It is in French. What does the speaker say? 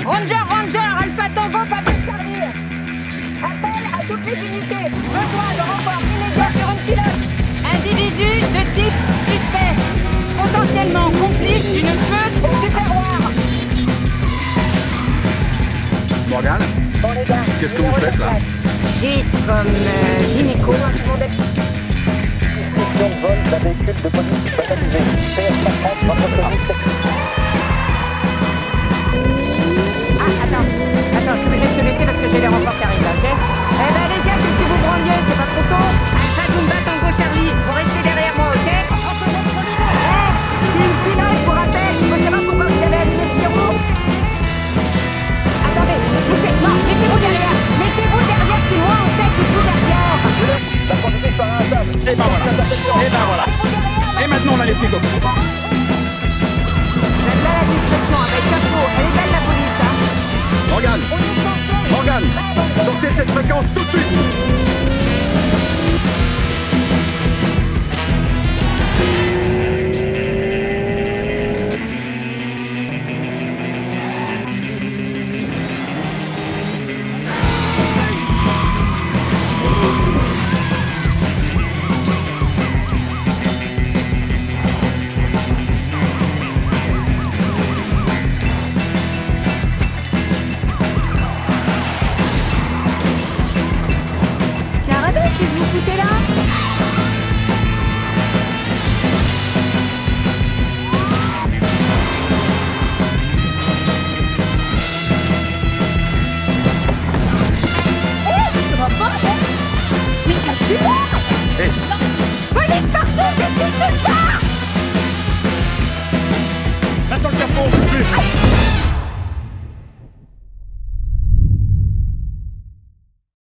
Ranger, Alpha Tango, Papa Charlie. Appel à toutes les unités. Besoin de renfort immédiat sur une pilote. Individu de type suspect. Potentiellement complice d'une tueuse au super-roi. Morgane, Bon les gars, qu'est-ce que vous faites là? J'ai comme gynéco. Mission de vol d'un véhicule de police banalisé. PS-130, votre police. Attends, je suis obligé de te laisser parce que j'ai les renforts qui arrivent là, ok? Eh ben les gars, qu'est-ce que vous branliez? C'est pas trop tôt? Alpha Zumba Tango Charlie, vous restez derrière moi, ok? C'est une finale, je vous rappelle. Il faut savoir pourquoi vous avez allumé le gyro. Attendez, non, mettez-vous derrière, c'est moi en tête, et vous derrière. La conduite par un table. Et ben voilà. Et maintenant on a les frigos. J'aime bien la discrétion avec Capo, elle est belle la police, hein? Morgane, sortez de cette fréquence tout de suite.